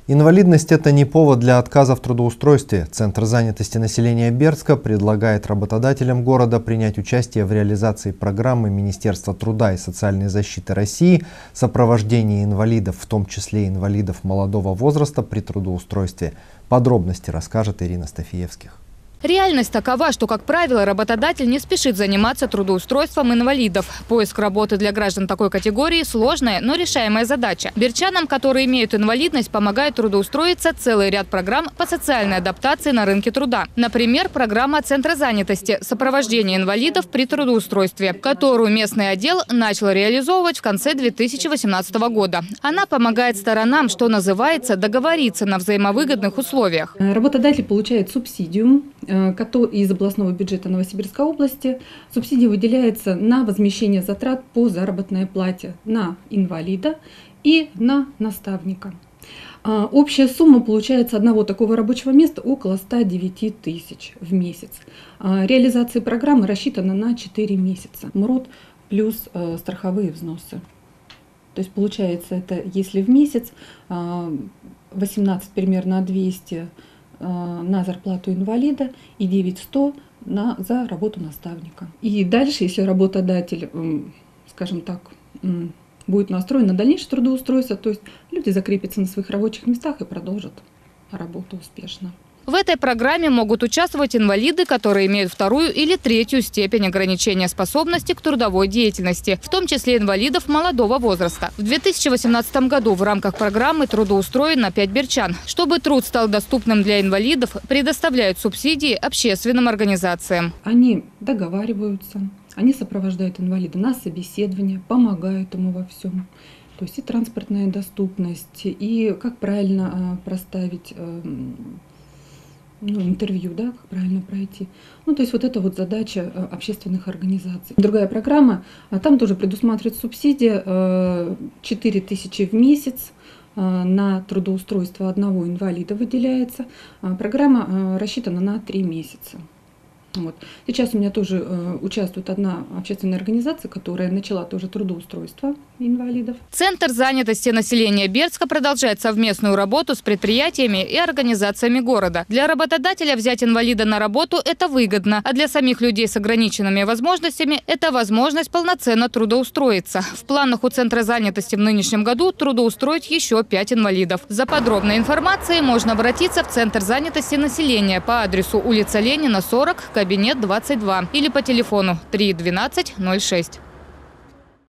Инвалидность – это не повод для отказа в трудоустройстве. Центр занятости населения Бердска предлагает работодателям города принять участие в реализации программы Министерства труда и социальной защиты России «Сопровождение инвалидов, в том числе инвалидов молодого возраста, при трудоустройстве». Подробности расскажет Ирина Стафиевских. Реальность такова, что, как правило, работодатель не спешит заниматься трудоустройством инвалидов. Поиск работы для граждан такой категории – сложная, но решаемая задача. Бердчанам, которые имеют инвалидность, помогает трудоустроиться целый ряд программ по социальной адаптации на рынке труда. Например, программа Центра занятости «Сопровождение инвалидов при трудоустройстве», которую местный отдел начал реализовывать в конце 2018 года. Она помогает сторонам, что называется, договориться на взаимовыгодных условиях. Работодатель получает субсидию из областного бюджета Новосибирской области. Субсидия выделяется на возмещение затрат по заработной плате на инвалида и на наставника. Общая сумма получается одного такого рабочего места около 109 тысяч в месяц. Реализация программы рассчитана на 4 месяца. МРОД плюс страховые взносы. То есть получается, это если в месяц 18 примерно 200 на зарплату инвалида и 9100 за работу наставника. И дальше, если работодатель, скажем так, будет настроен на дальнейшее трудоустройство, то есть люди закрепятся на своих рабочих местах и продолжат работу успешно. В этой программе могут участвовать инвалиды, которые имеют вторую или третью степень ограничения способности к трудовой деятельности, в том числе инвалидов молодого возраста. В 2018 году в рамках программы трудоустроено 5 бердчан. Чтобы труд стал доступным для инвалидов, предоставляют субсидии общественным организациям. Они договариваются, они сопровождают инвалида на собеседование, помогают ему во всем. То есть и транспортная доступность, и как правильно проставить интервью, да, как правильно пройти. То есть вот это вот задача общественных организаций. Другая программа, там тоже предусматривает субсидия 4000 в месяц на трудоустройство одного инвалида выделяется. Программа рассчитана на 3 месяца. Вот. Сейчас у меня тоже участвует одна общественная организация, которая начала тоже трудоустройство инвалидов. Центр занятости населения Бердска продолжает совместную работу с предприятиями и организациями города. Для работодателя взять инвалида на работу – это выгодно, а для самих людей с ограниченными возможностями – это возможность полноценно трудоустроиться. В планах у Центра занятости в нынешнем году трудоустроить еще 5 инвалидов. За подробной информацией можно обратиться в Центр занятости населения по адресу улица Ленина, 40, кабинет 22 или по телефону 3 12 06.